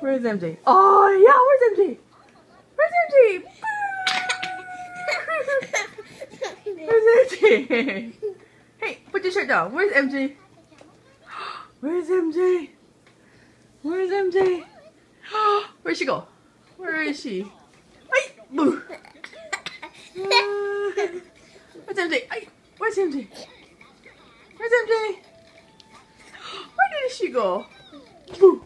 Where's MJ? Oh yeah, where's MJ? Where's MJ? Where's MJ? Hey, put your shirt down. Where's MJ? Where's MJ? Where's MJ? Where'd she go? Where is she? Ay, boo. Where's MJ? Ay, where's MJ? Where's MJ? Where did she go? Boo.